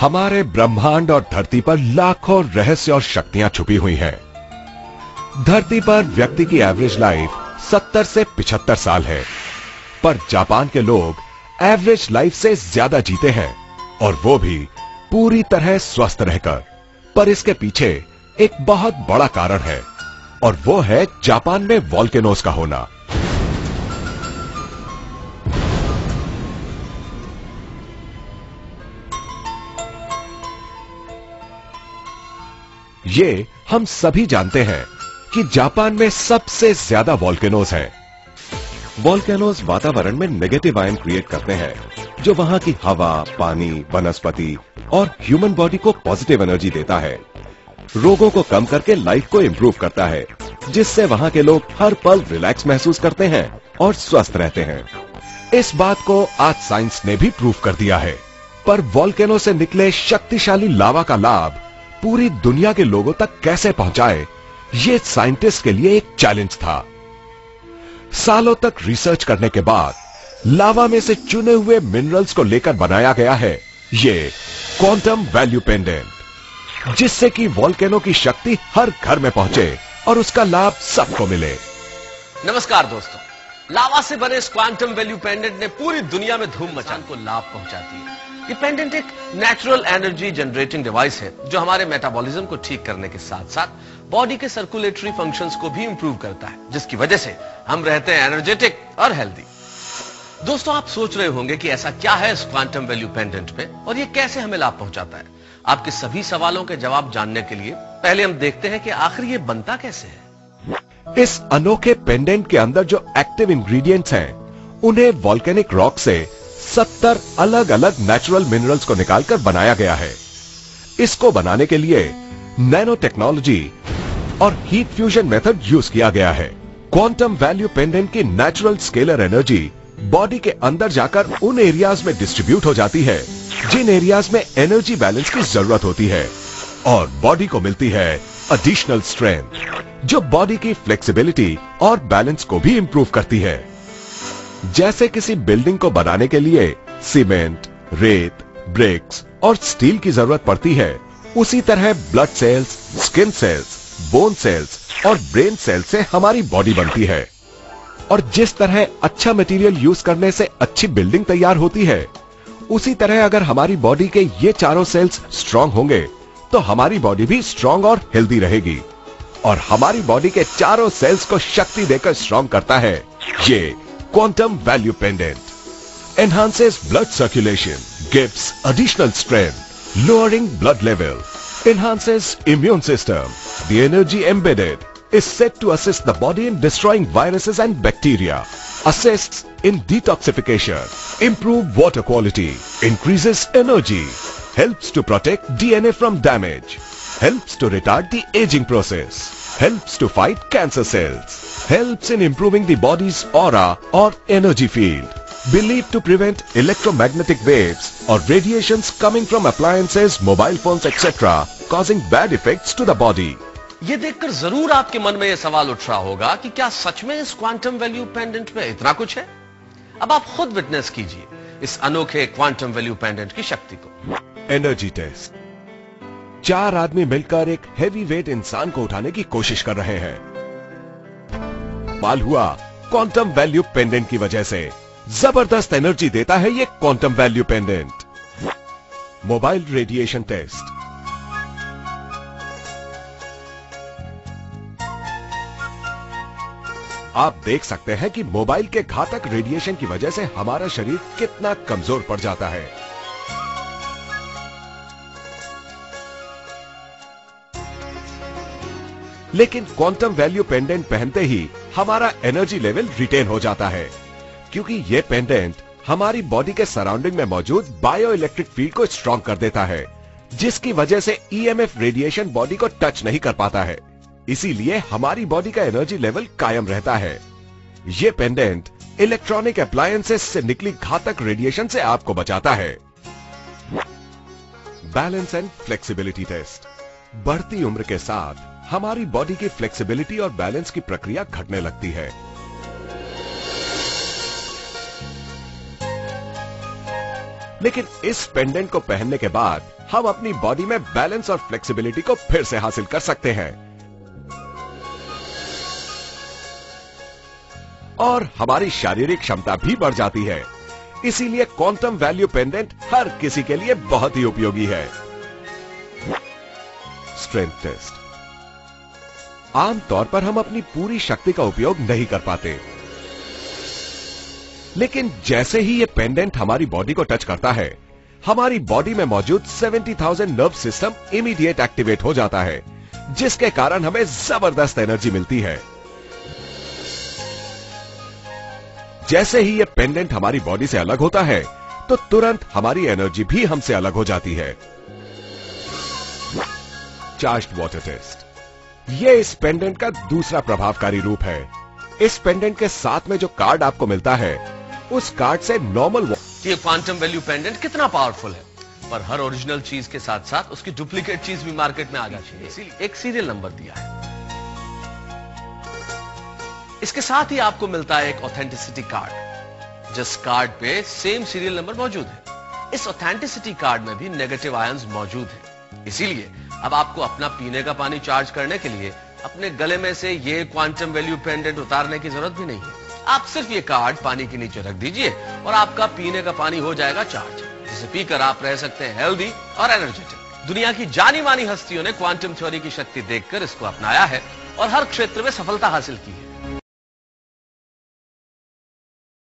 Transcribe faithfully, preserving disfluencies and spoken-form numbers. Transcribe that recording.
हमारे ब्रह्मांड और धरती पर लाखों रहस्य और शक्तियां छुपी हुई हैं। धरती पर व्यक्ति की एवरेज लाइफ सत्तर से पचहत्तर साल है, पर जापान के लोग एवरेज लाइफ से ज्यादा जीते हैं, और वो भी पूरी तरह स्वस्थ रहकर। पर इसके पीछे एक बहुत बड़ा कारण है, और वो है जापान में वॉल्केनोज का होना। ये हम सभी जानते हैं कि जापान में सबसे ज्यादा वॉल्केनोज हैं। वॉल्केनोज वातावरण में नेगेटिव आयन क्रिएट करते हैं, जो वहां की हवा, पानी, वनस्पति और ह्यूमन बॉडी को पॉजिटिव एनर्जी देता है। रोगों को कम करके लाइफ को इंप्रूव करता है, जिससे वहां के लोग हर पल रिलैक्स महसूस करते हैं और स्वस्थ रहते हैं। इस बात को आज साइंस ने भी प्रूव कर दिया है। पर वॉल्केनो से निकले शक्तिशाली लावा का लाभ पूरी दुनिया के लोगों तक कैसे पहुंचाए, ये साइंटिस्ट के लिए एक चैलेंज था। सालों तक रिसर्च करने के बाद लावा में से चुने हुए मिनरल्स को लेकर बनाया गया है ये क्वांटम वैल्यू पेंडेंट, जिससे कि वॉल्केनो की शक्ति हर घर में पहुंचे और उसका लाभ सबको मिले। नमस्कार दोस्तों, लावा से बने इस क्वांटम वैल्यू पेंडेंट ने पूरी दुनिया में धूम मचान को लाभ पहुंचाती है। ये पेंडेंट एक नेचुरल एनर्जी जनरेटिंग डिवाइस है, जो हमारे मेटाबॉलिज्म को ठीक करने के साथ साथ बॉडी के सर्कुलेटरी फंक्शंस को भी इंप्रूव करता है, जिसकी वजह से हम रहते हैं एनर्जेटिक और हेल्दी। दोस्तों, आप सोच रहे होंगे कि ऐसा क्या है इस क्वांटम वैल्यू पेंडेंट में और ये कैसे हमें लाभ पहुंचाता है। आपके सभी सवालों के जवाब जानने के लिए पहले हम देखते हैं कि आखिर ये बनता कैसे है। इस अनोखे पेंडेंट के अंदर जो एक्टिव इंग्रेडिएंट्स हैं, उन्हें वॉल्केनिक रॉक से सत्तर अलग अलग नेचुरल मिनरल्स को निकालकर बनाया गया है। इसको बनाने के लिए नैनो टेक्नोलॉजी और हीट फ्यूजन मेथड यूज किया गया है। क्वांटम वैल्यू पेंडेंट की नेचुरल स्केलर एनर्जी बॉडी के अंदर जाकर उन एरियाज में डिस्ट्रीब्यूट हो जाती है जिन एरियाज में एनर्जी बैलेंस की जरूरत होती है, और बॉडी को मिलती है एडिशनल स्ट्रेंथ, जो बॉडी की फ्लेक्सिबिलिटी और बैलेंस को भी इंप्रूव करती है। जैसे किसी बिल्डिंग को बनाने के लिए सीमेंट, रेत, ब्रिक्स और स्टील की जरूरत पड़ती है, उसी तरह blood cells, skin cells, bone cells और ब्रेन सेल्स से हमारी बॉडी बनती है। और जिस तरह अच्छा मटेरियल यूज करने से अच्छी बिल्डिंग तैयार होती है, उसी तरह अगर हमारी बॉडी के ये चारों सेल्स स्ट्रांग होंगे तो हमारी बॉडी भी स्ट्रांग और हेल्दी रहेगी। और हमारी बॉडी के चारों सेल्स को शक्ति देकर स्ट्रांग करता है ये quantum value pendant. Enhances blood circulation, gives additional strength, lowering blood level, enhances immune system. The energy embedded is said to assist the body in destroying viruses and bacteria, assists in detoxification, improve water quality, increases energy, helps to protect D N A from damage, helps to retard the aging process, helps to fight cancer cells, helps in improving the body's aura or energy field, believed to prevent electromagnetic waves or radiations coming from appliances, mobile phones, et cetera, causing bad effects to the body. ये देखकर जरूर आपके मन में यह सवाल उठ रहा होगा कि क्या सच में इस क्वांटम वैल्यू पेंडेंट में इतना कुछ है। अब आप खुद विटनेस कीजिए इस अनोखे क्वांटम वैल्यू पेंडेंट की शक्ति को। Energy test. चार आदमी मिलकर एक हेवी वेट इंसान को उठाने की कोशिश कर रहे हैं। माल हुआ क्वांटम वैल्यू पेंडेंट की वजह से जबरदस्त एनर्जी देता है ये quantum value pendant. Mobile radiation test. आप देख सकते हैं कि मोबाइल के घातक रेडिएशन की वजह से हमारा शरीर कितना कमजोर पड़ जाता है। लेकिन क्वांटम वैल्यू पेंडेंट पहनते ही हमारा एनर्जी लेवल रिटेन हो जाता है, क्योंकि यह पेंडेंट हमारी बॉडी के सराउंडिंग में मौजूद बायो इलेक्ट्रिक फील्ड को स्ट्रॉन्ग कर देता है, जिसकी वजह से ईएमएफ रेडिएशन बॉडी को टच नहीं कर पाता है। इसीलिए हमारी बॉडी का एनर्जी लेवल कायम रहता है। यह पेंडेंट इलेक्ट्रॉनिक अप्लायंसेस से निकली घातक रेडिएशन से आपको बचाता है। Balance and flexibility test. बढ़ती उम्र के साथ हमारी बॉडी की फ्लेक्सिबिलिटी और बैलेंस की प्रक्रिया घटने लगती है। लेकिन इस पेंडेंट को पहनने के बाद हम अपनी बॉडी में बैलेंस और फ्लेक्सिबिलिटी को फिर से हासिल कर सकते हैं और हमारी शारीरिक क्षमता भी बढ़ जाती है। इसीलिए क्वांटम वैल्यू पेंडेंट हर किसी के लिए बहुत ही उपयोगी है। Strength test. आमतौर पर हम अपनी पूरी शक्ति का उपयोग नहीं कर पाते, लेकिन जैसे ही ये पेंडेंट हमारी बॉडी को टच करता है, हमारी बॉडी में मौजूद सत्तर हज़ार नर्व सिस्टम इमीडिएट एक्टिवेट हो जाता है, जिसके कारण हमें जबरदस्त एनर्जी मिलती है। जैसे ही ये पेंडेंट हमारी बॉडी से अलग होता है, तो तुरंत हमारी एनर्जी भी हमसे अलग हो जाती है। Charged water test. ये इस पेंडेंट का दूसरा प्रभावकारी रूप है। इस पेंडेंट के साथ में जो कार्ड आपको मिलता है, उस कार्ड से नॉर्मल ये क्वांटम वैल्यू पेंडेंट कितना पावरफुल है, पर हर ओरिजिनल चीज के साथ साथ उसकी डुप्लीकेट चीज भी मार्केट में आ जाती है, इसीलिए एक सीरियल नंबर दिया है। इसके साथ ही आपको मिलता है एक ऑथेंटिसिटी कार्ड, जिस कार्ड पे सेम सीरियल नंबर मौजूद है। इस ऑथेंटिसिटी कार्ड में भी नेगेटिव आयंस मौजूद हैं, इसीलिए अब आपको अपना पीने का पानी चार्ज करने के लिए अपने गले में से ये क्वांटम वैल्यू पेंडेंट उतारने की जरूरत भी नहीं है। आप सिर्फ ये कार्ड पानी के नीचे रख दीजिए और आपका पीने का पानी हो जाएगा चार्ज, जिसे पीकर आप रह सकते हैं हेल्दी और एनर्जेटिक। दुनिया की जानी मानी हस्तियों ने क्वांटम थ्योरी की शक्ति देखकर इसको अपनाया है और हर क्षेत्र में सफलता हासिल की है।